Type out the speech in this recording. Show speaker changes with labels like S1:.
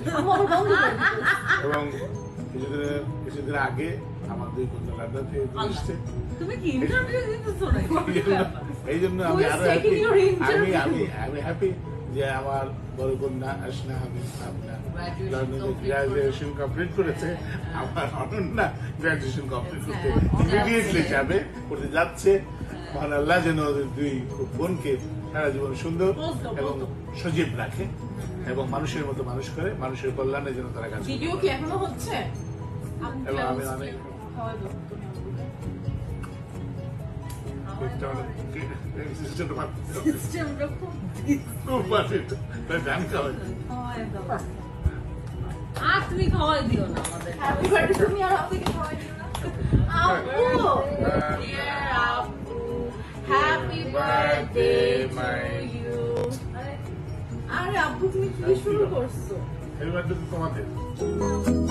S1: এবং কিছুদিন আগে আমার 2 বন্ধু লন্ডন থেকে এসেছে।
S2: তুমি কি ইন্টারভিউ দিতেছো না?
S1: এই জন্য আমি আরো আমি হ্যাপি যে আমার বড় কন্যা আসনা হাবিব আপনার লন্ডনে গ্রাজুয়েশন কমপ্লিট করেছে। আমার অনন্যা গ্রাজুয়েশন কমপ্লিট করতে ইমিডিয়েটলি যাবে, করতে যাচ্ছে। মহান আল্লাহ যেন ওদের 2 বোনকে সারা জীবন সুন্দর এবং সজীব রাখে এবং মানুষের মতো মানুষ করে, মানুষের কল্যাণে যেন তারা কাজ করে।
S2: ভিডিও কি এখনো হচ্ছে?
S1: এবং আমি অনেক
S2: তুমি খাওয়াই দিও না আমাদের। তুমি আর আপুকে খাওয়াই দিও না। আপু, dear আপু, happy birthday to you. আরে আপু তুমি কি শুরু করছো?
S1: এই বার্থডে তোমাদের